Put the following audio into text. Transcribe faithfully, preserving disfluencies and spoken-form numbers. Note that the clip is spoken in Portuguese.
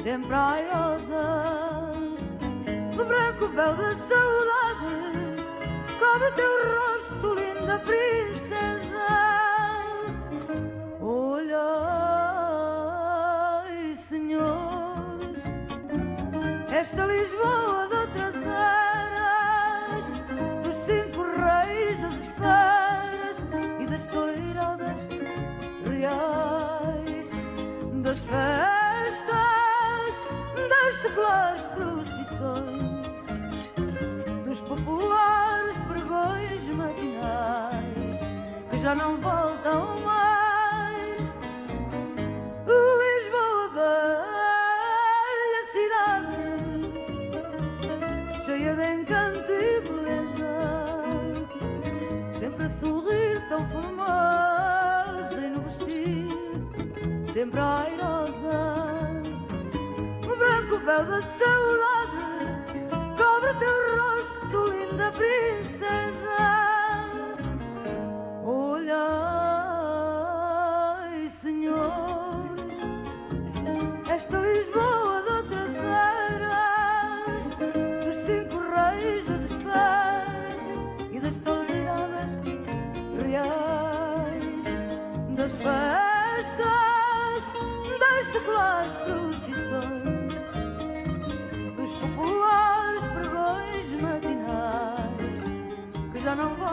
sempre airosa. O branco véu da saudade cobre teu rosto, linda princesa. Olhai, senhores, esta Lisboa de outras eras, dos cinco reis, das esperas e das toiradas reais, das festas, das seculares procissões, dos populares pregões matinais que já não voltam mais. Lisboa, velha cidade, cheia de encanto e beleza, sempre a sorrir tão formosa e no vestir sempre airosa. O branco véu da saudade cobre teu rosto, linda princesa. Olhai, senhor, esta Lisboa de outras eras, dos cinco reis, das esperas e das toiradas reais, das festas, das seculares procissões, dos populares pregões matinais que já não